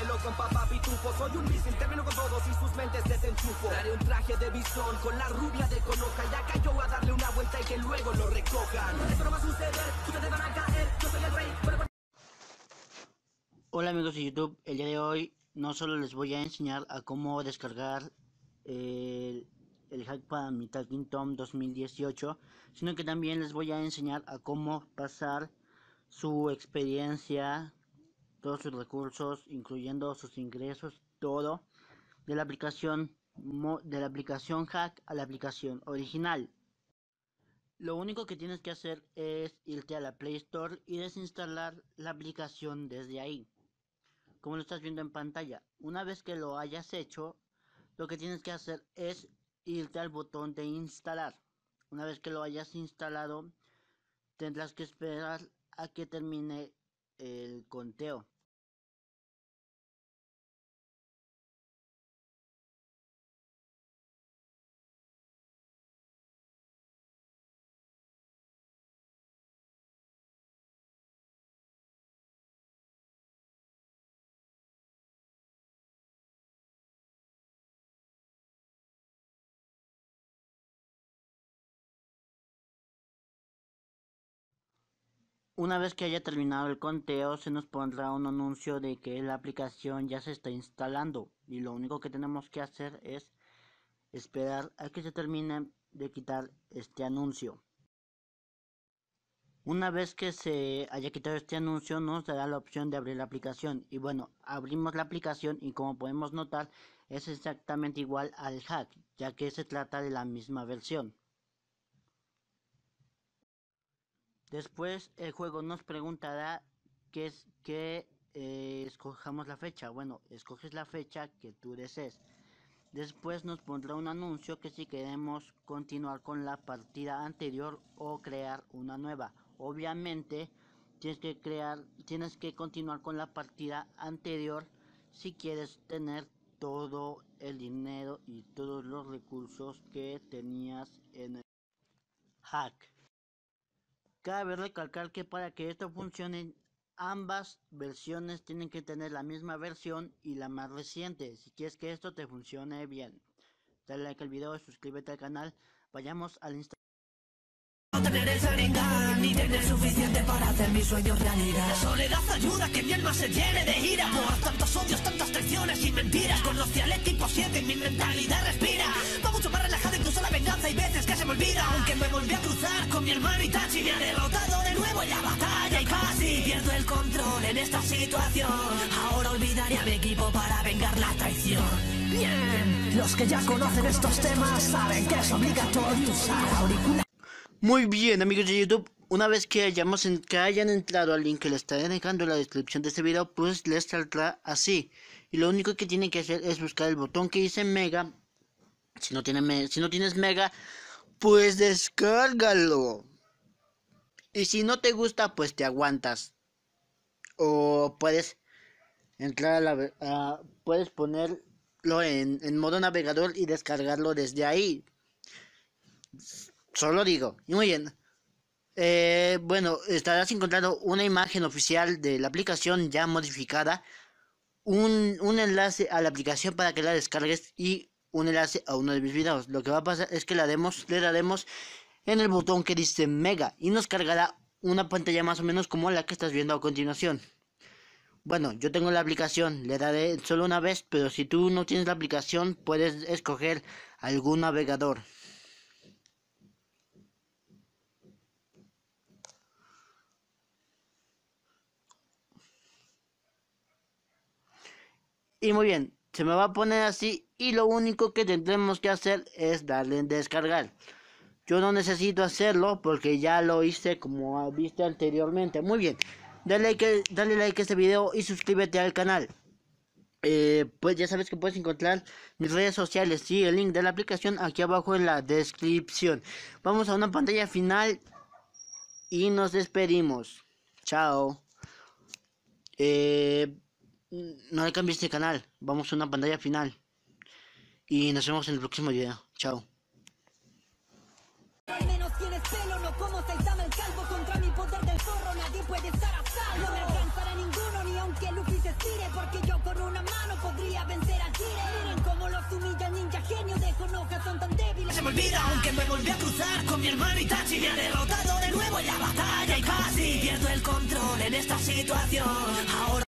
vuelo con papá pitufo. Soy un misil, termino con todos y sus mentes desenchufo. Daré un traje de bisón con la rubia de Konoha. Ya cayó a darle una vuelta y que luego lo recojan. Esto no va a suceder, ustedes van a caer. Yo soy el rey. Hola amigos de YouTube, el día de hoy no solo les voy a enseñar a cómo descargar el hack para Metal Kingdom 2018, sino que también les voy a enseñar a cómo pasar su experiencia, todos sus recursos, incluyendo sus ingresos, todo de la aplicación hack a la aplicación original. Lo único que tienes que hacer es irte a la Play Store y desinstalar la aplicación desde ahí, como lo estás viendo en pantalla. Una vez que lo hayas hecho, lo que tienes que hacer es irte al botón de instalar. Una vez que lo hayas instalado, tendrás que esperar a que termine el conteo. Una vez que haya terminado el conteo, se nos pondrá un anuncio de que la aplicación ya se está instalando, y lo único que tenemos que hacer es esperar a que se termine de quitar este anuncio. Una vez que se haya quitado este anuncio, nos dará la opción de abrir la aplicación. Y bueno, abrimos la aplicación y como podemos notar, es exactamente igual al hack, ya que se trata de la misma versión. Después el juego nos preguntará que escojamos la fecha. Bueno, escoges la fecha que tú desees. Después nos pondrá un anuncio que si queremos continuar con la partida anterior o crear una nueva. Obviamente tienes que continuar con la partida anterior si quieres tener todo el dinero y todos los recursos que tenías en el hack. Cabe recalcar que para que esto funcione, ambas versiones tienen que tener la misma versión y la más reciente, si quieres que esto te funcione bien. Dale like al video, suscríbete al canal, vayamos al Instagram. No tener el Sharingan, ni tener suficiente para hacer mis sueños realidad. La soledad ayuda que mi alma se llene de ira por tantos odios, tantas traiciones y mentiras. Conocí al equipo 7 y mi mentalidad respira. Va mucho más relajada, incluso la venganza hay veces que se me olvida. Aunque me volví a cruzar con mi hermano Itachi, me ha derrotado de nuevo en la batalla y casi pierdo el control en esta situación. Ahora olvidaré a mi equipo para vengar la traición. Bien, los que ya conocen estos temas saben que es obligatorio usar auriculares. Muy bien amigos de YouTube, una vez que hayan entrado al link que les estaré dejando en la descripción de este video, pues les saldrá así. Y lo único que tienen que hacer es buscar el botón que dice Mega. Si no tienes Mega, pues descárgalo. Y si no te gusta, pues te aguantas. O puedes entrar puedes ponerlo en modo navegador y descargarlo desde ahí. Solo digo. Y muy bien. Bueno, estarás encontrando una imagen oficial de la aplicación ya modificada. Un enlace a la aplicación para que la descargues y un enlace a uno de mis videos. Lo que va a pasar es que le daremos en el botón que dice Mega y nos cargará una pantalla más o menos como la que estás viendo a continuación. Bueno, yo tengo la aplicación, le daré solo una vez, pero si tú no tienes la aplicación puedes escoger algún navegador. Y muy bien, se me va a poner así y lo único que tendremos que hacer es darle en descargar. Yo no necesito hacerlo porque ya lo hice como viste anteriormente. Muy bien, dale like a este video y suscríbete al canal. Pues ya sabes que puedes encontrar mis redes sociales y el link de la aplicación aquí abajo en la descripción. Vamos a una pantalla final y nos despedimos. Chao. No le cambies de canal. Vamos a una pantalla final. Y nos vemos en el próximo video. Chao. Al menos tienes pelo, no como Saitama el calvo contra mi poder del zorro. Nadie puede estar a salvo. No me alcanzará ninguno, ni aunque Luffy se estire, porque yo con una mano podría vencer a Jiren. Miren cómo los humilla ninja genio de Konoha, son tan débiles. Se me olvida, aunque me volví a cruzar con mi hermano Itachi. Me ha derrotado de nuevo en la batalla y casi pierdo el control en esta situación. Ahora